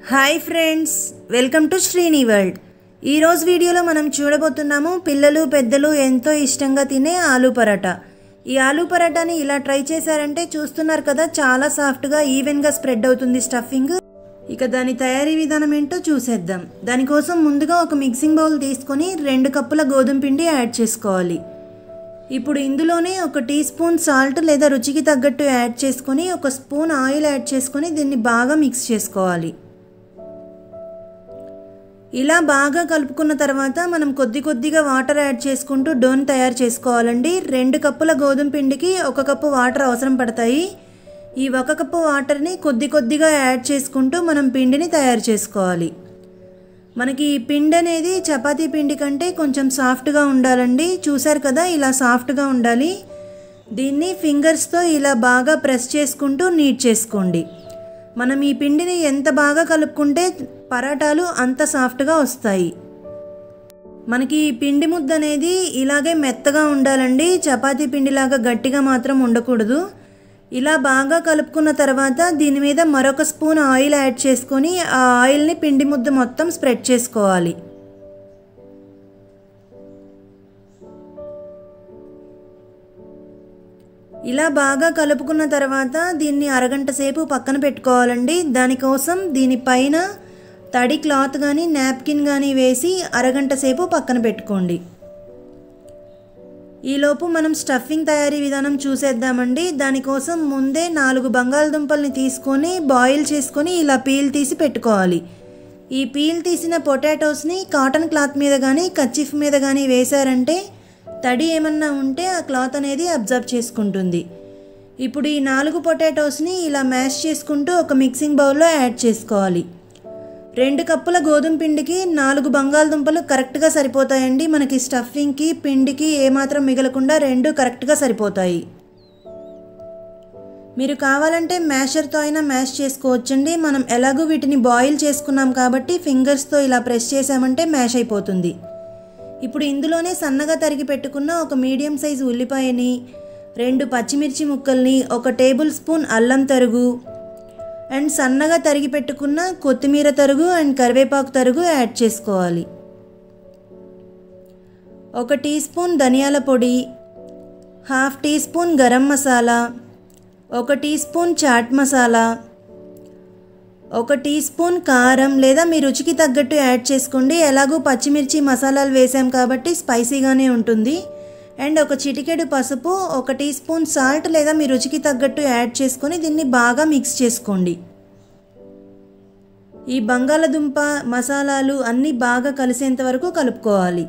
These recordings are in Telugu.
Hi friends, welcome to Srini world. ఈరోజు వీడియోలో మనం చూడబోతున్నాము పిల్లలు పెద్దలు ఎంతో ఇష్టంగా తినే ఆలూ పరాటా. ఈ ఆలూ పరాటాని ఇలా ట్రై చేశారంటే చూస్తున్నారు కదా, చాలా సాఫ్ట్గా ఈవెన్గా స్ప్రెడ్ అవుతుంది స్టఫింగ్. ఇక దాని తయారీ విధానం ఏంటో చూసేద్దాం. దానికోసం ముందుగా ఒక మిక్సింగ్ బౌల్ తీసుకొని 2 కప్పుల గోధుమ పిండి యాడ్ చేసుకోవాలి. ఇప్పుడు ఇందులోనే 1 టీ స్పూన్ సాల్ట్ లేదా రుచికి తగ్గట్టు యాడ్ చేసుకొని 1 స్పూన్ ఆయిల్ యాడ్ చేసుకొని దీన్ని బాగా మిక్స్ చేసుకోవాలి. ఇలా బాగా కలుపుకున్న తర్వాత మనం కొద్దిగా వాటర్ యాడ్ చేసుకుంటూ డోని తయారు చేసుకోవాలండి. 2 కప్పుల గోధుమ పిండికి 1 కప్పు వాటర్ అవసరం పడతాయి. ఈ 1 కప్పు వాటర్ని కొద్దిగా యాడ్ చేసుకుంటూ మనం పిండిని తయారు చేసుకోవాలి. మనకి ఈ పిండి అనేది చపాతీ పిండి కంటే కొంచెం సాఫ్ట్గా ఉండాలండి. చూసారు కదా, ఇలా సాఫ్ట్గా ఉండాలి. దీన్ని ఫింగర్స్తో ఇలా బాగా ప్రెస్ చేసుకుంటూ నీట్ చేసుకోండి. మనం ఈ పిండిని ఎంత బాగా కలుపుకుంటే పరాటాలు అంత సాఫ్ట్గా వస్తాయి. మనకి ఈ పిండి ముద్ద అనేది ఇలాగే మెత్తగా ఉండాలండి, చపాతీ పిండిలాగా గట్టిగా మాత్రం ఉండకూడదు. ఇలా బాగా కలుపుకున్న తర్వాత దీని మీద మరొక స్పూన్ ఆయిల్ యాడ్ చేసుకొని ఆ ఆయిల్ని పిండి ముద్ద మొత్తం స్ప్రెడ్ చేసుకోవాలి. ఇలా బాగా కలుపుకున్న తర్వాత దీన్ని అరగంట సేపు పక్కన పెట్టుకోవాలండి. దానికోసం దీనిపైన తడి క్లాత్ కానీ నాప్కిన్ కానీ వేసి అరగంట సేపు పక్కన పెట్టుకోండి. ఈలోపు మనం స్టఫింగ్ తయారీ విధానం చూసేద్దామండి. దానికోసం ముందే 4 బంగాళదుంపల్ని తీసుకొని బాయిల్ చేసుకొని ఇలా పీల్ తీసి పెట్టుకోవాలి. ఈ పీల్ తీసిన పొటాటోస్ని కాటన్ క్లాత్ మీద కానీ కర్చీఫ్ మీద కానీ వేశారంటే తడి ఏమన్నా ఉంటే ఆ క్లాత్ అనేది అబ్జర్వ్ చేసుకుంటుంది. ఇప్పుడు ఈ 4 పొటాటోస్ని ఇలా మ్యాష్ చేసుకుంటూ ఒక మిక్సింగ్ బౌల్లో యాడ్ చేసుకోవాలి. 2 కప్పుల గోధుమ పిండికి 4 బంగాళదుంపలు కరెక్ట్గా సరిపోతాయండి. మనకి స్టఫింగ్కి పిండికి ఏమాత్రం మిగలకుండా 2 కరెక్ట్గా సరిపోతాయి. మీరు కావాలంటే మ్యాషర్తో అయినా మ్యాష్ చేసుకోవచ్చండి. మనం ఎలాగూ వీటిని బాయిల్ చేసుకున్నాం కాబట్టి ఫింగర్స్తో ఇలా ప్రెస్ చేసామంటే మ్యాష్ అయిపోతుంది. ఇప్పుడు ఇందులోనే సన్నగా తరిగి పెట్టుకున్న ఒక మీడియం సైజు ఉల్లిపాయని, 2 పచ్చిమిర్చి ముక్కల్ని, 1 టేబుల్ స్పూన్ అల్లం తరుగు అండ్ సన్నగా తరిగి పెట్టుకున్న కొత్తిమీర తరుగు అండ్ కరివేపాకు తరుగు యాడ్ చేసుకోవాలి. 1 టీ స్పూన్ ధనియాల పొడి, 1/2 teaspoon garam masala, 1 teaspoon chaat masala, 1 teaspoon కారం లేదా మీ రుచికి తగ్గట్టు యాడ్ చేసుకోండి. ఎలాగూ పచ్చిమిర్చి మసాలాలు వేసాం కాబట్టి స్పైసీగానే ఉంటుంది. అండ్ 1 చిటికెడు పసుపు, 1 టీ స్పూన్ సాల్ట్ లేదా మీ రుచికి తగ్గట్టు యాడ్ చేసుకొని దీన్ని బాగా మిక్స్ చేసుకోండి. ఈ బంగాళదుంప మసాలాలు అన్నీ బాగా కలిసేంత వరకు కలుపుకోవాలి.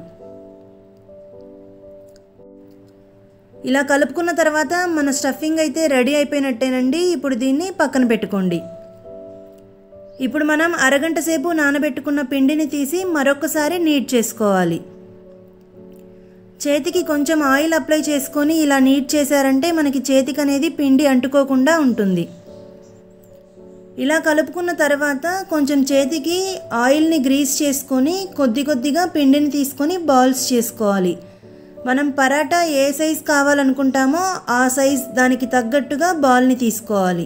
ఇలా కలుపుకున్న తర్వాత మన స్టఫింగ్ అయితే రెడీ అయిపోయినట్టేనండి. ఇప్పుడు దీన్ని పక్కన పెట్టుకోండి. ఇప్పుడు మనం అరగంట సేపు నానబెట్టుకున్న పిండిని తీసి మరొకసారి నీట్ చేసుకోవాలి. చేతికి కొంచెం ఆయిల్ అప్లై చేసుకొని ఇలా నీట్ చేశారంటే మనకి చేతికి అనేది పిండి అంటుకోకుండా ఉంటుంది. ఇలా కలుపుకున్న తర్వాత కొంచెం చేతికి ఆయిల్ని గ్రీస్ చేసుకొని కొద్దిగా పిండిని తీసుకొని బాల్స్ చేసుకోవాలి. మనం పరాటా ఏ సైజ్ కావాలనుకుంటామో ఆ సైజ్ దానికి తగ్గట్టుగా బాల్ని తీసుకోవాలి.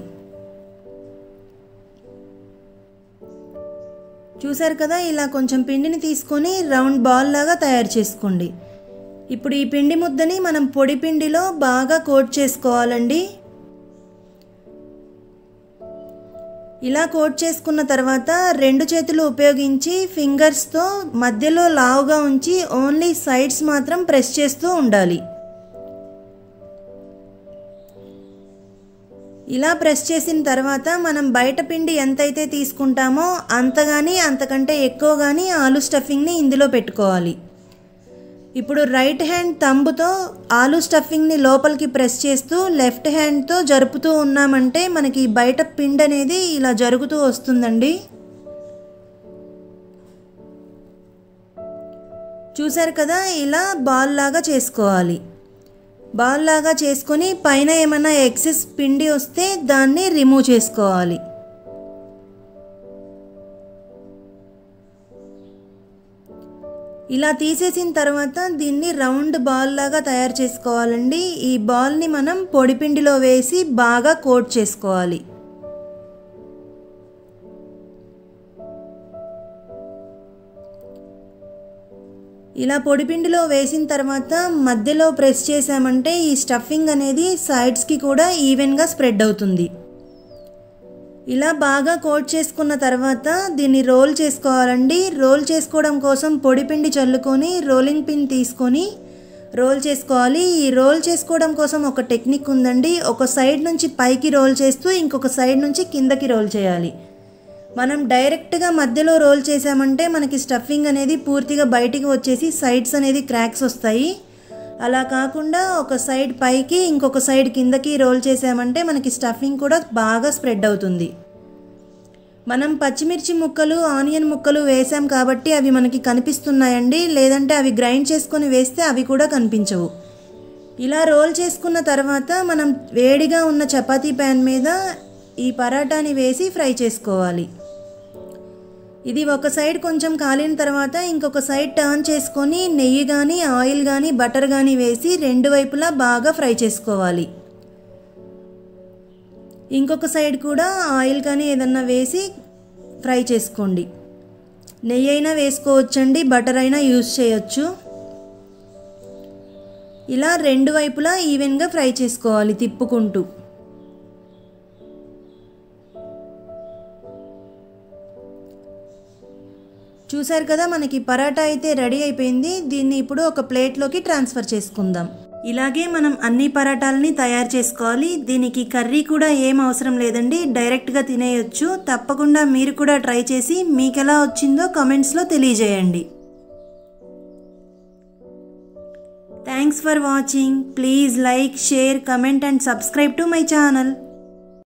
చూసారు కదా, ఇలా కొంచెం పిండిని తీసుకొని రౌండ్ బాల్ లాగా తయారు చేసుకోండి. ఇప్పుడు ఈ పిండి ముద్దని మనం పొడి పిండిలో బాగా కోట్ చేసుకోవాలండి. ఇలా కోట్ చేసుకున్న తర్వాత 2 చేతులు ఉపయోగించి ఫింగర్స్తో మధ్యలో లావుగా ఉంచి ఓన్లీ సైడ్స్ మాత్రం ప్రెస్ చేస్తూ ఉండాలి. ఇలా ప్రెస్ చేసిన తర్వాత మనం బయట పిండి ఎంతైతే తీసుకుంటామో అంతకంటే ఎక్కువ కానీ ఆలూ స్టఫింగ్ని ఇందులో పెట్టుకోవాలి. ఇప్పుడు రైట్ హ్యాండ్ థంబ్తో ఆలూ స్టఫింగ్ని లోపలికి ప్రెస్ చేస్తూ లెఫ్ట్ హ్యాండ్తో జరుపుతూ ఉన్నామంటే మనకి బయట పిండి అనేది ఇలా జరుగుతూ వస్తుందండి. చూసారు కదా, ఇలా బాల్ లాగా చేసుకోవాలి. బాల్ లాగా చేసుకొని పైన ఏమైనా ఎక్సెస్ పిండి వస్తే దాన్ని రిమూవ్ చేసుకోవాలి. ఇలా తీసేసిన తర్వాత దీన్ని రౌండ్ బాల్ లాగా తయారు చేసుకోవాలండి. ఈ బాల్ని మనం పొడిపిండిలో వేసి బాగా కోట్ చేసుకోవాలి. ఇలా పొడిపిండిలో వేసిన తర్వాత మధ్యలో ప్రెస్ చేసామంటే ఈ స్టఫింగ్ అనేది సైడ్స్కి కూడా ఈవెన్గా స్ప్రెడ్ అవుతుంది. ఇలా బాగా కోట్ చేసుకున్న తర్వాత దీన్ని రోల్ చేసుకోవాలండి. రోల్ చేసుకోవడం కోసం పొడిపిండి చల్లుకొని రోలింగ్ పిన్ తీసుకొని రోల్ చేసుకోవాలి. ఈ రోల్ చేసుకోవడం కోసం ఒక టెక్నిక్ ఉందండి. ఒక సైడ్ నుంచి పైకి రోల్ చేస్తూ ఇంకొక సైడ్ నుంచి కిందకి రోల్ చేయాలి. మనం డైరెక్ట్గా మధ్యలో రోల్ చేసామంటే మనకి స్టఫింగ్ అనేది పూర్తిగా బయటికి వచ్చేసి సైడ్స్ అనేది క్రాక్స్ వస్తాయి. అలా కాకుండా ఒక సైడ్ పైకి ఇంకొక సైడ్ కిందకి రోల్ చేసామంటే మనకి స్టఫింగ్ కూడా బాగా స్ప్రెడ్ అవుతుంది. మనం పచ్చిమిర్చి ముక్కలు ఆనియన్ ముక్కలు వేసాం కాబట్టి అవి మనకి కనిపిస్తున్నాయండి. లేదంటే అవి గ్రైండ్ చేసుకొని వేస్తే అవి కూడా కనిపించవు. ఇలా రోల్ చేసుకున్న తర్వాత మనం వేడిగా ఉన్న చపాతీ ప్యాన్ మీద ఈ పరాటాని వేసి ఫ్రై చేసుకోవాలి. ఇది ఒక సైడ్ కొంచెం కాలిన తర్వాత ఇంకొక సైడ్ టర్న్ చేసుకొని నెయ్యి కానీ ఆయిల్ కానీ బటర్ కానీ వేసి రెండు వైపులా బాగా ఫ్రై చేసుకోవాలి. ఇంకొక సైడ్ కూడా ఆయిల్ కానీ ఏదన్నా వేసి ఫ్రై చేసుకోండి. నెయ్యి అయినా వేసుకోవచ్చండి, బటర్ అయినా యూజ్ చేయొచ్చు. ఇలా రెండు వైపులా ఈవెన్గా ఫ్రై చేసుకోవాలి తిప్పుకుంటూ. చూసారు కదా, మనకి పరాటా అయితే రెడీ అయిపోయింది. దీన్ని ఇప్పుడు ఒక ప్లేట్లోకి ట్రాన్స్ఫర్ చేసుకుందాం. ఇలాగే మనం అన్ని పరాటాలని తయారు చేసుకోవాలి. దీనికి కర్రీ కూడా ఏం అవసరం లేదండి, డైరెక్ట్గా తినేయొచ్చు. తప్పకుండా మీరు కూడా ట్రై చేసి మీకు ఎలా వచ్చిందో కామెంట్స్లో తెలియజేయండి. Thanks for watching. Please like, share, comment and subscribe to my channel.